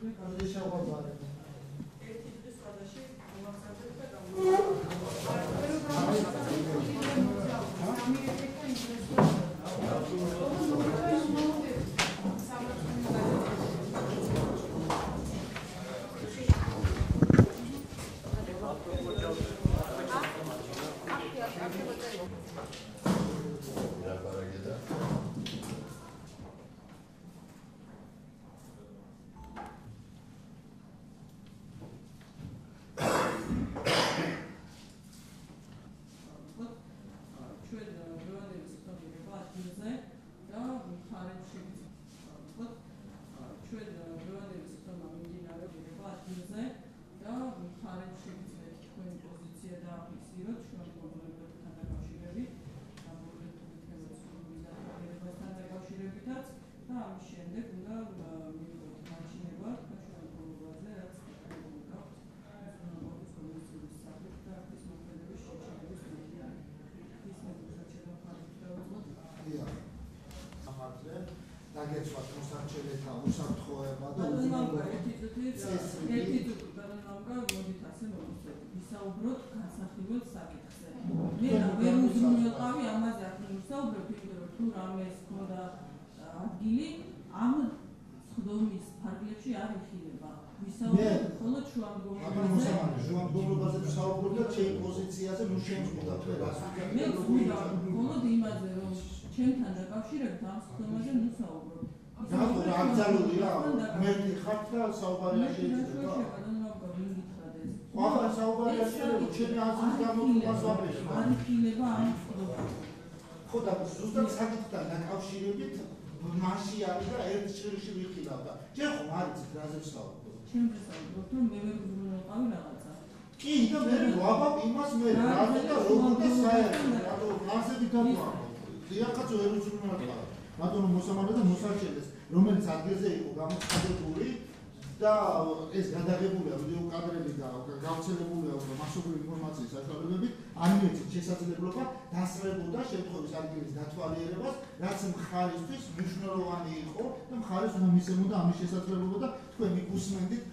რომელიც ადგილზე იყო გამოცხადებული და ეს გადაღებულია ვიდეო კადრები და გავრცელებულია მასობრივი ინფორმაციის საშუალებებით, ამით შესაძლებლობა დასწრებოდა შემთხვევის ადგილის დათვალიერებას, რაც მხარისთვის მნიშვნელოვანი იყო და მხარს მისცემოდა ამის შესაძლებლობა და თქვენ მიგუსმენდით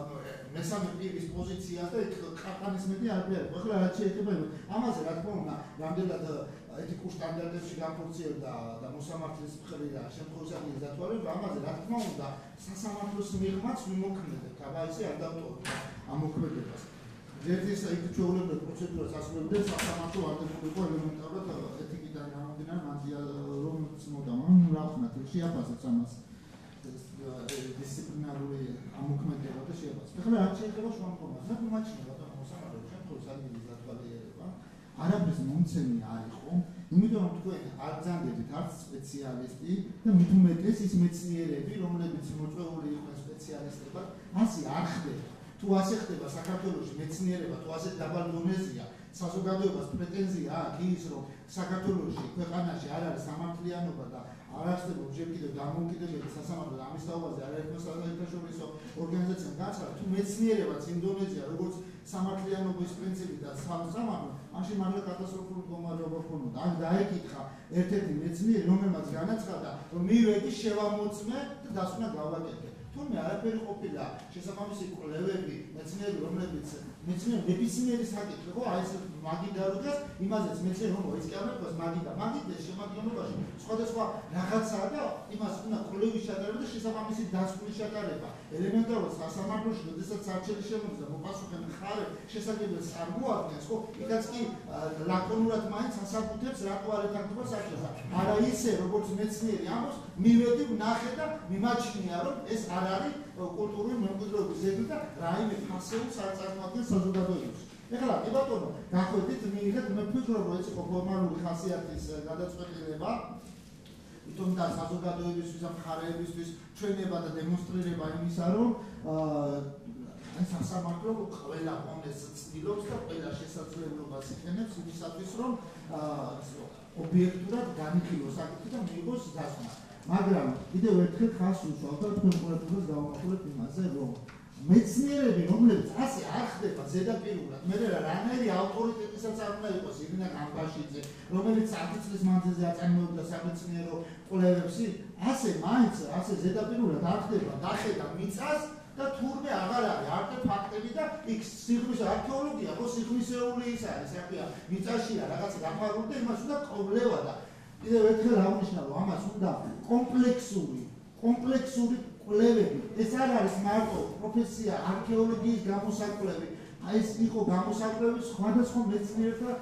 მესამე პირის პოზიციას და ყაყანისმეტი არაფერი. ახლა რაც შეეხება ამაზე, რა თქმა უნდა, რამდენად ეთიკურ სტანდარტებში განხორციელდა და მოსამართლის მხრიდან შემთხვევის ადგილის დათვალიერება, ამაზე რა თქმა უნდა, სასამართლოს მიღმაც ვიმოქმედებთ, აბა ისე არ დავტოვებთ ამ მოქმედებას. ერთი იქ ჩვეულებრივ პროცედურას ასრულებდნენ სასამართლო არდებულიყო ელემენტარულად ეთიკიდან გამომდინარე მანდია რომ ცნოდამ რა ვთქვათ შეაფასებს ამას დისციპლინარული ამოქმედება და შეაფასებს. ახლა რა შეიძლება შუამდგომას რა მიმაჩნია და მოსამართლოს შემთხვევის ადგილის დათვალიერება არაფრის მომცემი არ იყო, იმიტომ რომ თქვენ არ გძანდებით არც სპეციალისტი და მით უმეტეს ის მეცნიერები, რომლებიც მოწვეული იყვნენ სპეციალისტებად, ასე არ ხდება. თუ ასე ხდება საქართველოში მეცნიერება, თუ ასე დაბალ დონეზეა, საზოგადოებას პრეტენზია აქვს ის, რომ საქართველოში ქვეყანაში არ არის სამართლიანობა და არ არსებობს ჯერ კიდევ დამოუკიდებელი სასამართლო და ამის თაობაზე არაერთმა საერთაშორისო ორგანიზაციამ გააცხადა, თუ მეცნიერებაც იმ დონეზეა, როგორც სამართლიანობის პრინციპი და სამართლო, მაშინ მართლა კატასტროფული მდგომარეობა ქონოდა. ან დაეკითხა ერთ-ერთი მეცნიერი, რომელმაც განაცხადა, რომ მივედი შევამოწმე და დასკვნა გავაკეთე. თუმცა არაფერი ყოფილა შესაბამისი კვლევები, მეცნიერები, რომლებიც მეცნიერი ნებისმიერი საკითხი ხო, აი ეს მაგიდა როდესაც იმაზეც მეცნიერი რომ მოიწკივნებას მაგიდა მაგიდეს შემადგენლობაში სხვადასხვა რაღაცაა და იმას უნდა კვლევის ჩატარება და შესაბამისი დასკვნის ჩატარება. ელემენტარულად სასამართლოში, როდესაც არჩევის შემოდის და მოპასუხე მხარე შესაძლებელს წარმოადგენს, ხო, იქაც კი ლაკონურად მაინც ასაკუთებს რატო არ ეთანხმება საქმეს. არა ისე, როგორც მეცნიერი ამბობს, მივედი, ვნახე და მიმაჩნია, რომ ეს არ არის კულტურული მემკვიდრეობის ძეგლი და რაიმე ფასეულს არ წარმოადგენს საზოგადოებაში. ეხლა კი ბატონო, გახვედით მიიღეთ, მე ვფიქრობ, რომ ეს იყო ფორმალური ხასიათის გადაწყვეტილება, თუმცა და საზოგადოებისთვის და მხარეებისთვის ჩვენება და დემონსტრირება იმისა, რომ სასამართლო ყველა მომეს ცდილობს და ყველა შესაძლებლობას იხენებს იმისათვის, რომ ობიექტურად განიხილოს საკითხი და მიიღოს დასკვნა. მაგრამ კიდევ ერთხელ ხაზს უსვამთ და თქვენ ყურადღებას გავამახვილებთ იმაზე, რომ მეცნიერები, რომლებიც ასე არ ხდება ზედაპირულად, მე რანაირი ავტორიტეტისაც არ უნდა იყოს ირინა გამბაშიძე, რომელიც 10 წლის მანძილზე აწარმოებდა სამეცნიერო კვლევებს, ასე მაინც ასე ზედაპირულად არ ხდება, დახედა მიწას და თურმე აღარ არის არტეფაქტები და იქ სიღრმის არქეოლოგია ხო სიღრმისეული ის არის საქმეა მიწაშია რაღაცა დაფარული და იმას უნდა კვლევა და კიდევ ერთხელ აღნიშნავ ამას უნდა კომპლექსური კვლევები ეს არ არის მარტო პროფესია არქეოლოგიის გამოსაკვლევი აი ეს იყო გამოსაკვლევი სხვადასხვა მეცნიერთა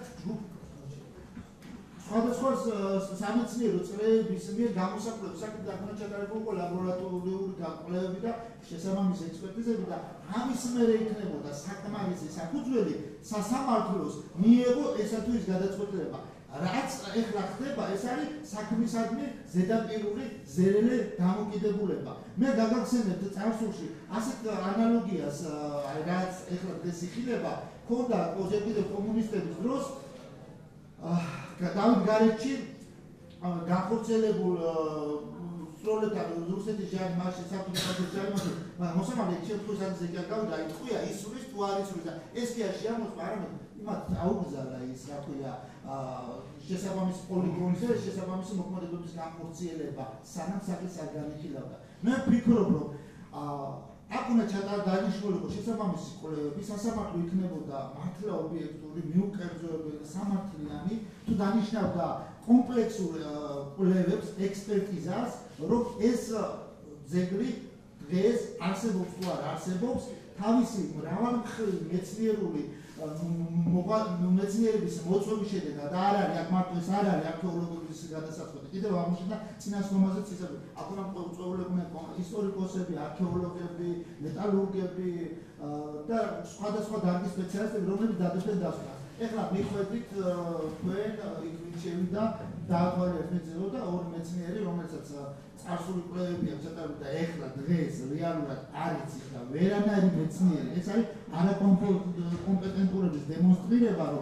სხვადასხვა სამეცნიერო წრეების მიერ გამოსაკვლევი საკითხი უნდა ჩატარებულიყო ლაბორატორიული კვლევები და შესაბამისი ექსპერტიზები და ამის მერე იქნებოდა საკმარისი საფუძველი სასამართლოს მიეღო ესა თუ ის გადაწყვეტილება რაც ეხლა ხდება ეს არის საქმისადმი ზედაპირული ზერელე დამოკიდებულება მე გაგახსენებთ წარსულში ასეთ ანალოგიას რაც ეხლა დღეს იხილება ქონდა კიდევ კომუნისტების დროს დავით გარეჯი განხორციელებულ სროლეთან რუსეთის ჯარი მასში საფუძველზე ჯარი მოსამართლე ჩემთვის არის ეგ გავიდა იტყვია ისურის თუ არ ისურის და ეს კი არ შეამოწმა არამედ იმათ აუგზავნა ის რა ქვია შესაბამისი პოლიგონის და შესაბამისი მოქმედებების განხორციელება სანამ საკითხს არ განიხილავდა მე ვფიქრობ რომ აქ უნდა დანიშნულიყო შესაბამისი კვლევები სასამართლო იქნებოდა მართლა ობიექტური მიუკერძოებელი სამართლიანი თუ დანიშნავდა კომპლექსურ კვლევებს ექსპერტიზას რომ ეს ძეგლი დღეს არსებობს თუ არ არსებობს თავისი მრავალმხრივი მეცნიერული მეცნიერების მოწვევის შედეგად არ არის აქ მარტო ეს არ არის არქეოლოგიის გადასაწყვეტი კიდევ აღმოჩნდა წინასწარმაზეც ისე აქ უნდა მოწვეულებდნენ ისტორიკოსები არქეოლოგები მეტალურგები და სხვადასხვა დარგის სპეციალისტები რომლებიც დადებდნენ დასვლა ეხლა მიხვედრით თქვენ იქ შევიდა დაათვალიერეთ მეცნიერო და ორი მეცნიერი რომელსაც წარსული კვლევები აქვს ჩატარებული და ეხლა დღეს რეალურად არის და ვერანაირი მეცნიერი ეს არის არაკომპეტენტურობის დემონსტრირება რომ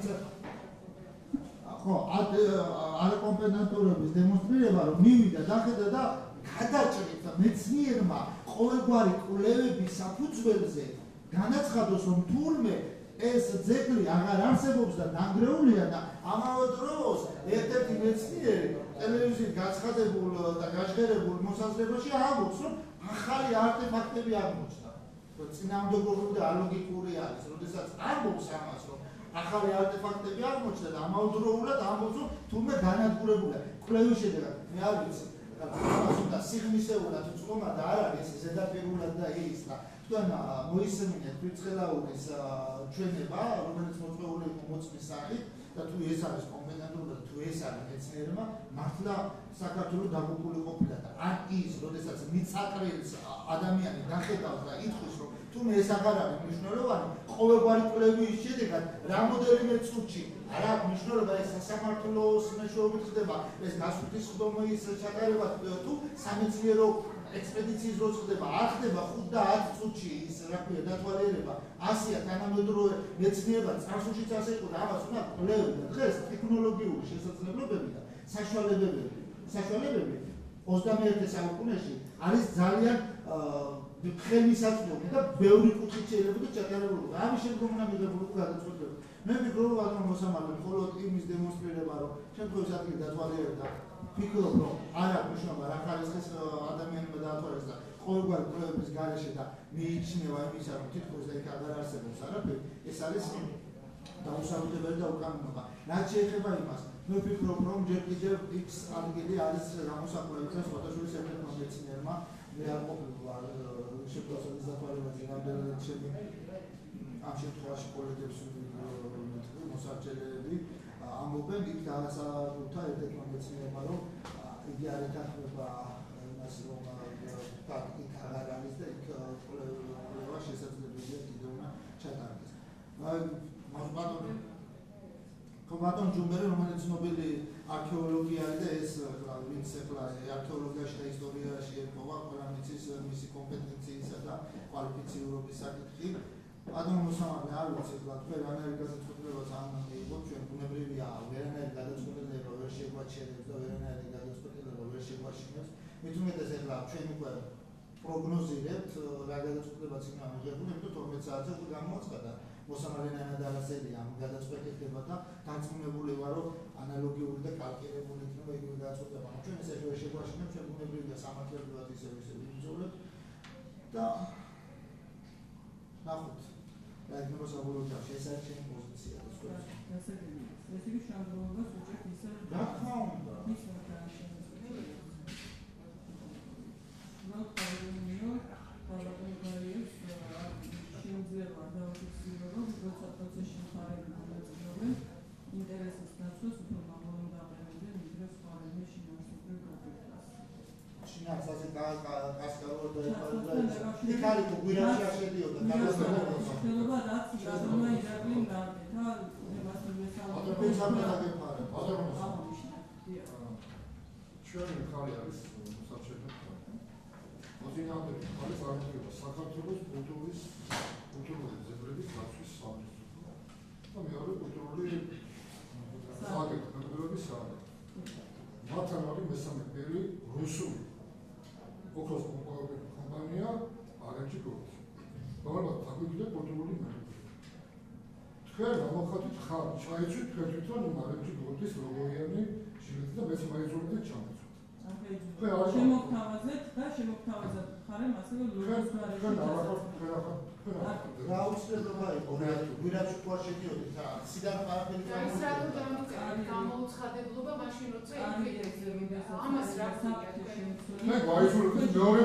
ხო არაკომპეტენტურობის დემონსტრირება რომ მივიდა დახედა და გადაჭრით მეცნიერმა ყოველგვარი კვლევების საფუძველზე განაცხადოს რომ თურმე ეს ძეგლი აღარ არსებობს და დანგრეულია და ამავე დროს ერთ-ერთი მეცნიერი ტელევიზიით გაცხადებულ და გაჟღერებულ მოსაზრებაში ამბობს რომ ახალი არტეფაქტები აღმოჩნდა. წინამდებობრივი და ალოგიკური არის, როდესაც ამბობს ამას რომ ახალი არტეფაქტები აღმოჩნდა და ამავდროულად ამბობს რომ თურმე განადგურებულია. კვლევის შედეგად მე არ ვიცი ამას უნდა სიღრმისეულად უწყობა და არ არის ზედაპირულად და ის და თქვენ მოისმინეთ ფრიცხელაურის ჩვენება, რომელიც მოწვეული იყო მოწმის სახით და თუ ეს არის კომპეტენტური და თუ ეს არის მეცნიერება, მართლა საქართველოს დაგუპული ყოფილა და ან ის, როდესაც მიწაყრილს ადამიანი დახედავს და ითქვის, რომ თუმე ეს აღარ არის მნიშვნელოვანი, ყოველგვარი კვლევის შედეგად რამოდენიმე წუთში არ აქვს მნიშვნელობა ეს სასამართლოს მეშვეობით ხდება, ეს გასვლის ხდომის ჩატარება თუ სამეცნიერო ექსპედიციის დროს ხდება, არ ხდება 5 და 10 წუთში ის რა ქვია დათვალიერება, ასია თანამედროვე მეცნიერება წარსულშიც ასე იყო და ამას უნდა კვლევები. დღეს ტექნოლოგიური შესაძლებლობები და საშუალებები 21 საუკუნეში არის ძალიან ხელმისაწვდომი და ბევრი კუთხით შეიძლება ჩატარებულიყო. ამის შემდგომ უნდა მიღებულიყო გადაწყვეტილება. მე ვფიქრობ რომ მოსამართლე მხოლოდ იმის დემონსტრირება რომ შემთხვევის ადგილი დათვალიერდა ვფიქრობ რომ არ აქვს მნიშვნელობა რა ხარისხის ადამიანებმა დაათვალიერეს და ყოველგვარი კვლევების გარეშე და მიიჩნევა იმისა რომ თითქოს და იქ აღარ არსებობს არაფერი ეს არის დაუსაბუთებელი და უკანონობა. რაც შეეხება იმას მე ვფიქრობ რომ ჯერ კიდევ იქ ადგილი არის გამოსაკვლევი სხვადასხვა ერთ-ერთმა მეცნიერმა მე არ ყოფილვარ შეფასების დათვალიერებაზე რამდენად ამ შემთხვევაში კოლეგებს მოსარჩელები ამბობენ იქ დაასაბუთა ერთ-ერთმა მეცნიერმა რომ იგი არ ეთანხმება იმას რომ იქ აღარ არის და იქ კვლევა შესაძლებელია კიდევ უნდა ჩატარდეს. ბატონ ჯუმბერი რომელიც ნობელი არქეოლოგი არის და ეს ვინც ახლა არქეოლოგიაში და ისტორიაში ერთობა ყველა მიცის მისი კომპეტენციისა და კვალიფიცირების საკითხი ბატონ მოსამართლე არ ვიცი ახლა თქვენ რანაირი გადაწყვეტილებაც ამ მიიღოთ ჩვენ ბუნებრივია ვერანაირი გადაწყვეტილება ვერ შეგვაჩერებს და ვერანაირი გადაწყვეტილება ვერ შეგვაშინებს მით უმეტეს ახლა ჩვენ უკვე პროგნოზირებთ რა გადაწყვეტილებაც იქნება მიღებული იმიტომ 12 საათზე უკვე გამოაცხადა მოსამართლეა დარასელია ამ გადაწყვეტილება და დარწმუნებული ვარ რომ ანალოგიური და კალკულირებული იქნება იგივე გადაწყვეტილება. ჩვენ ესე შეგვაშინებს ჩვენ ბუნებრივია სამართლებრივად ისე ვიბრძოლებთ და ნახოთ. რა იქნება საბოლოო ჯამში, ეს არის ჩემი პოზიცია. ესე იგი შანდრობას უჭერთ ისე რა თქმა უნდა. შეიძლება დავაფიქსირო, რომ როცა პროცესში მხარეები მონაწილეობენ, ინტერესის დაცვას უფრო მაღალ დაყენებენ, ვიდრე სხვა რამე შინაარსობრივ პრობლემას. შინაარსაზე კასკადორ და იქ არის გვირაბში შედიოდა, ხელობა რაც რადგან ირაკლიმ გაკეთა,ებას მესამე ჩვენი მხარე არის მოსარჩევი მხარე. მოწინააღმდეგე მხარე წარმოადგენს საქართველოს კულტურული ძეგლების დაცვის სამინისტრო და მეორე კულტურული სააგენტოების სააგენტო. მათთან არის მესამე პირი რუსული ოქროს კომპანია RMG Group, რომელმაც დაგვიგვიდა კულტურული მემკვიდრეობა. თქვენ გამოხატეთ ხარ ჩაიცვით თქვენ თვითონ RMG Group-ის ლოგოიანი ჟილეტი და მეც მაიძულებდით ჩამოწვით. შემოგთავაზეთ და შემოგთავაზეთ ხარემ ასევე ლოგოს გარეშე. რა უცნაურობა იყო რა გვირაბში თქვა შედიოდით რა სიდან პარაფერი გამოუცხადებლობა მაშინ როცა ამას რა მე გვაიძულებდით მეორე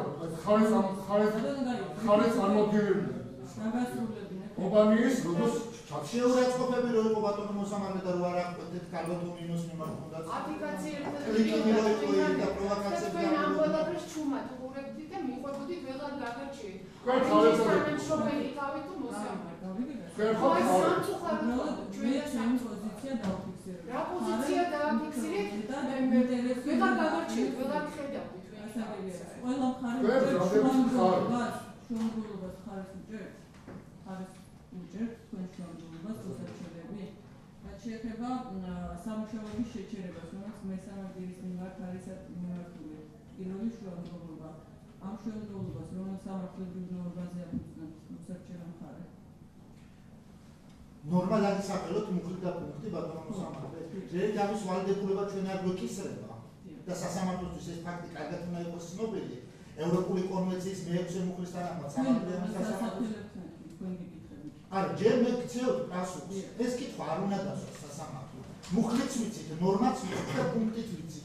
ხარეს წარმოდგენილი კომპანიის როგორც შეურაცხყოფები რო იყო ბატონო მოსამართლე და რო არ აკვეთეთ კალბატონ მინოს მიმართ უნდა აპლიკაციებთან კლიკინი რო იყო და პროვოკაციები და ამბოლაბრს ჩუმად უყურებდით და მიყვებოდით ვეღარ დაგარჩიეთ. თქვენ ხარეს შობელი თავით თუ მოსამართლე. თქვენ ხარეს ჩემი პოზიცია დავფიქსირე. რა პოზიცია დააფიქსირეთ? ვეღარ დაგარჩიეთ, ვეღარ ხედავთ ყველა მხარე შუამდგომლობას ხარეს უჭერთ? ხარეს უჭერთ თქვენ შუამდგომლობას მოსარჩევები? რაც შეეხება სამუშაოების შეჩერებას, რომელიც მესამე პირის მიმართ არის მიმართული. პირველი შუამდგომლობა. ამ შუამდგომლობას რომელიც სამართლებრივ ნორმაზე აფუძნებს მოსარჩევი მხარე. ნორმალად საკელოთ მუხლი და პუნქტი ბატონო მოსამართლე. ერთ ამის ვალდებულება ჩვენ არ გვეკისრება და სასამართლოსთვის ეს ფაქტი კარგად უნდა იყოს ცნობილი. ევროპული კონვენციის მე-6 მუხლის თანახმად სამართლებრივი სასამართლოს არა, ჯერ მე გწევთ პასუხს. ეს კითხვა არ უნდა დასვას სასამართლო. მუხლიც ვიცით, ნორმაც ვიცით და პუნქტიც ვიცით.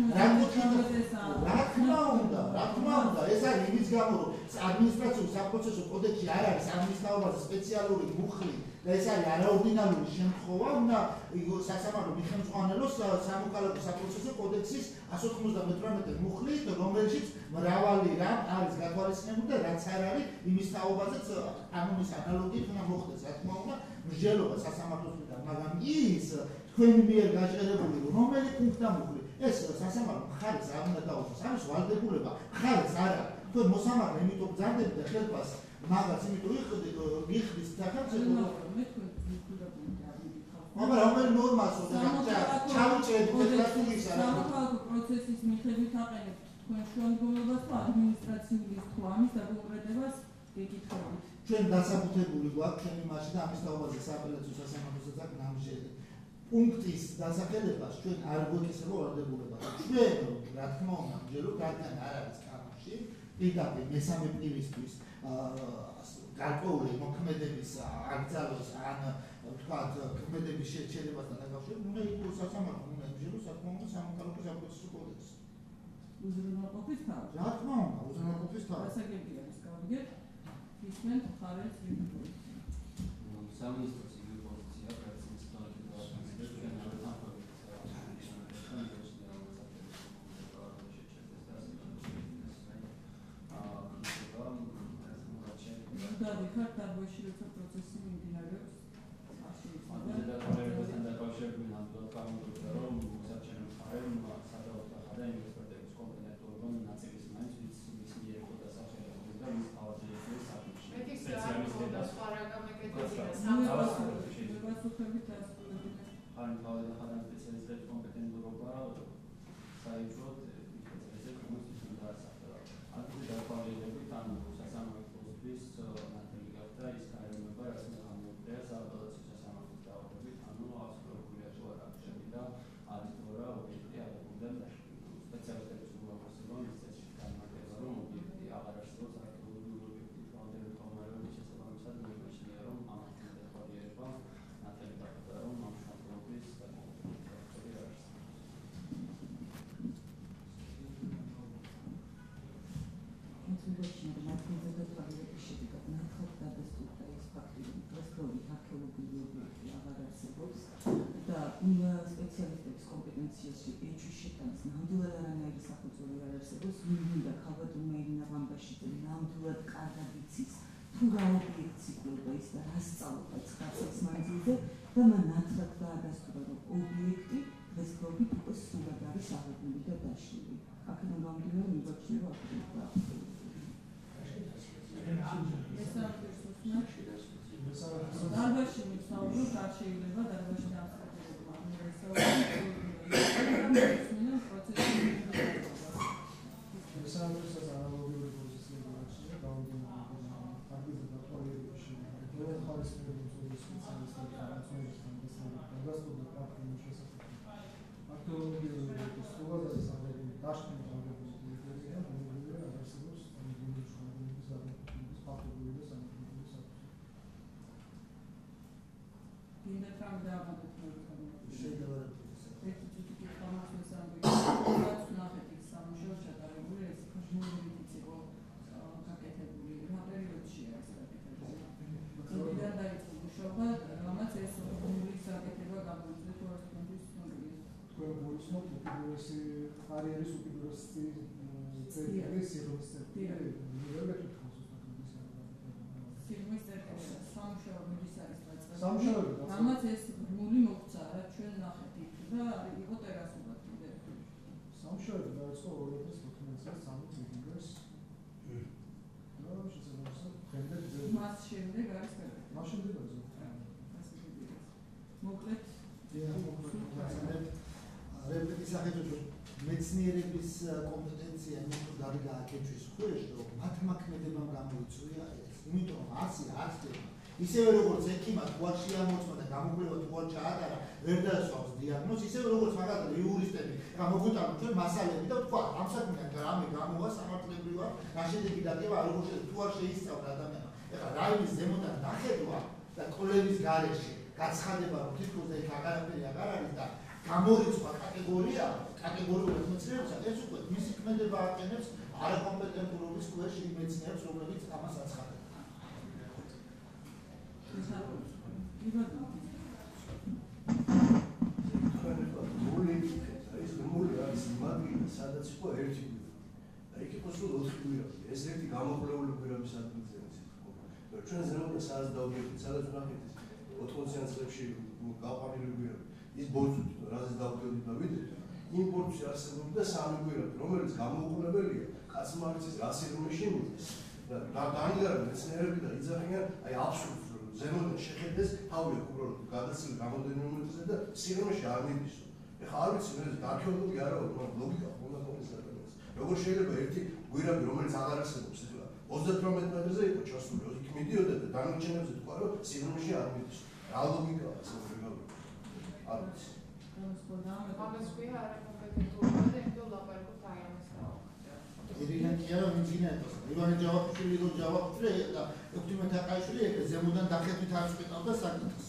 რა თქმა უნდა, ეს არის იმის გამო, რომ ადმინისტრაციულ საპროცესო კოდექსში არ არის ამის თაობაზე სპეციალური მუხლი და ეს არის არაორდინალური შემთხვევა, უნდა სასამართლო მიხელმწვანელოს სამოქალაქო საპროცესო კოდექსის 198 მუხლით, რომელშიც მრავალი რამ არის გათვალისწინებული და რაც არ არის იმის თაობაზეც კანონის ანალოგიით უნდა მოხდეს, რა თქმა უნდა, მსჯელობა სასამართლოსთან, მაგრამ ის თქვენი მიერ გაჟღერებული რომელი პუნქტი და მუხლი ეს სასამართლო მხარეს არ უნდა დაუშვას, ამის ვალდებულება მხარეს არ არის. თქვენ მოსამართლე იმიტომ ბრძანდებით და ხელფას მაგას იმიტომ იხდის სახელმწიფო მაგრამ რომელი ნორმას ჩავიჭერეთ ეს სამოქალაქო პროცესის მიხედვით აყენებთ თქვენ შუამდგომლობას თუ ადმინისტრაციული თუ ამის დაკონკრეტებას გეკითხებით. ჩვენ დასაბუთებული გვაქვს ჩვენი მასში და ამის თაობაზე სააპელაციო სასამართლოსაც აქვს ნამჟელი. პუნქტის დასახელებას ჩვენ არ გვეკისრება ვალდებულება. ჩვენ რა თქმა უნდა ვჯეროთ რადგან არ არის კანონში პირდაპირ მესამე პირისთვის გარკვეული მოქმედების აკრძალოს ან ვთქვათ მოქმედების შეჩერებასთან დაკავშირებით უნდა იყოს სასამართლო უნდა იბრძოლოს რა თქმა უნდა სამოქალაქო საპროცესო კოდექსი. უზრუნველყოფის თავი. რა თქმა უნდა უზრუნველყოფის თავი. გასაგებია ის გავიგეთ. ისმენთ მხარეს ვიქნებით. სამინისტრო ცივილი პოზიცია პრეზიდენტის თავმჯდომარეს ჩვენ არ ვთანხმობთ დადიხართ დაბოში როცა პროცესი მიმდინარეობს ამ დაკავშირებასთან დაკავშირებით ნამდვილად გამოვიდა რომ მოსარჩევი მხარემ სადავო ხარ ინვესტორების კომპონენტურობა ნაწილის მაინც ვის მიერ იყო დასახელებული და მის თავაზეების საფუძვლში სპეციალისტები და სხვა რაგამეკეთებია პასუხებით დასრულებული ან თავაზე ხარ სპეციალისტების კომპეტენტურობა საერთოდ ეს კომისიის უნდა დასახელო ამ დაკავშირებით ან სასამართლოსთვის ნათელი გახდა ის გარემოება რაც მოხდა სააპელაციო სასამართლოს დაავადებით ანუ აბსოლუტური თუ არა შევიდა არის თუ არა ობიექტი აღებულიდან სპეციალისტების უაღრესობა მისცეს განმარტება რომ ობიექტი აღარ არსებობს არქეოლოგიური ობიექტი ფონდების კომარების შესაბამისად უგოჩინო რომ ადგილზე გადაყალიბების შედეგად ნათლად დადასტურდა ეს ფაქტი, რომ დღესდღეობით არქეოლოგიური ობიექტი აღარ არსებობს და სპეციალისტების კომპეტენციაში ეჭვის შეტანის ნამდვილად არანაირი საფუძველი არ არსებობს, მინდა ქალბატონმა ვამბაშიძე ნამდვილად კარგად იცის თუ რა ობიექტს იკვლევდა ის და რა სწავლობდა 9 წლის მანძილზე და მან ნათლად დაადასტურა, რომ ობიექტი დღესდღეობით უკვე სულად არის აღებული და დაშლილი. აქედან გამომდინარე მივაჩნია, რომ დარბაზში მიცხოვრობ, არ შეიძლება დარბაზში დამსახურება. მესამესაც ანალოგიური პოზიცია გააჩნია გამომდინარე ადგილზე დაკვალიერების შემდეგ ხალხის სპეციალისტები განაცხადებენ დადასტურდა ფაქტის შესახებ. არქეოლოგიური სტრუქტურა და საფუძველი დაშლის აღებების დეტალები და არსებობს ამგვარი შრომების გადაწყვეტილების ფაქტობრივი და სამართლიანი საფუძველი. მინდა თან დავამატოთ შეიძლება ერთი თვითი ფორმაციის ამბობს ნახეთ ის სამუშაო ჩატარებული ეს ხმოვანით იყო გაკეთებული რა პერიოდში არის გაკეთებული. იმიდან დაიწყო მუშაობა, რამაც ეს უბნის გაკეთება გამოიწვია თორემ თქვენ მოიცნოთ უპირველესი კარიერის უპირველესი წერტილი სიღრმის წერტილი სიღრმის წერტილი სამუშაო მიდის არის სამუშაო რამაც ეს უბნული მოგვცა რა ჩვენ ნახეთ იქ და იყო ტერასულად კიდე სამუშაო დაიწყო 2014 წელს 3 ზეგნეს და შესაძლოა მას შემდეგ არის მას შემდეგ მოკლედ რეპლიკის სახელმწიფო მეცნიერების კომპეტენცია იმით გააკეთვის ქვეშ, რომ მათმაქმედებამ გამოიწვია ეს. იმიტომ რომ ასე ახდება. ისევე როგორც ექიმად უარ შეამოწმა და გამოკვლევა თუ არ ჩაატარა, ვერ დაასვამს დიაგნოზს, ისევე როგორც მაგალითად იურისტები გამოგვიტანოთ ჩვენ მასალები და თქვა, ამ საქმიდან რამე გამოვა სამართლებრივად, რა შედეგი დაკევა, როგორ შეიძლება თუ არ შეისწავლა ადამიანმა. ეხლა რაიმის ზემოდან დახედვა და კვლევის გარეშე გაცხადება, რომ თითქოს და იქ აღარაფერი აღარ არის და გამორიცხვა კატეგორია, კატეგორიულად მეცნიერებსა, ეს უკვე მისი ქმედება აყენებს არაკომპეტენტურობის ქვეშ იმ მეცნიერებს, რომლებიც ამას აცხადებენ. სადაც იყო ერთი გვირაბი. და იქ იყო სულ 4 გვირაბი. ეს ერთი გამოკვლეული გვირაბის ადგილზე არის. ჩვენ ზემოდან სადაც დავდიოდი, სადაც ვნახეთ 80-იან წლებში გაყვანილი გვირაბი. ის ბორცვით, რაზეც დავდიოდი და ვიდრე, იმ ბორცვში არსებობდა 3 გვირაბი, რომელიც გამოუყურებელია კაცმარცის გასირმეში მიდის. და დაინგრა მეცნიერები და იძახიან აი აბსურდს, რომ ზემოდან შეხედეს თავი უბრალოდ გადაცილი გამოდენილი მომენტზე და სიღრმეში არ მიდის. ეხლა არ ვიცი მე არქეოლოგი არა ვარ, მაგრამ ლოგიკა უნდა გქონდეს ადამიანს. როგორ შეიძლება ერთი გვირაბი, რომელიც აღარ არსებობს, ეხლა 38 მეტრზე იყო ჩასული, იქ მიდიოდა და დანარჩენებზე თქვა, რომ სიღრმეში არ მიდის. რა ლოგიკაა ეს რეგულარული? არ ვიცი. ამას ქვია არაკომპეტენტურობა და იმიტომ ლაპარაკობთ აი ამას რა. ირინაკია რომ ინჟინერია. ივანე ჯავახიშვილი რო ჯავახიშვილი და ექვთიმე თაყაიშვილი ეგ ზემოდან დახედვით არ წვიტავდა საკითხს.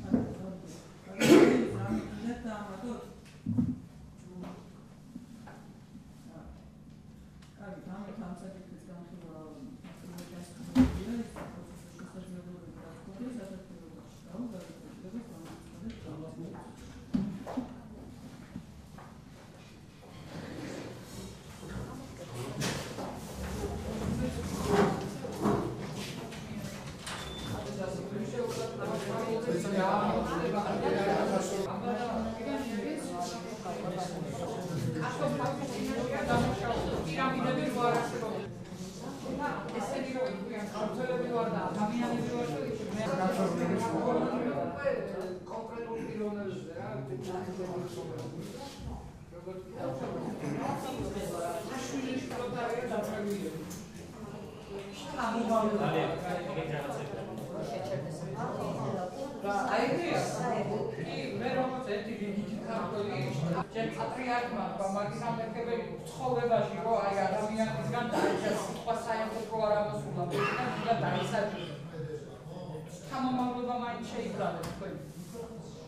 Patriarchმა მაგისამერკებელი ცხოვრებაში რო აი ადამიანისგან დაიჭრა სიტყვა საერთოდ არ ამოსულა და დაისაჯა. Tamamlanma main şey ibrahim koyun.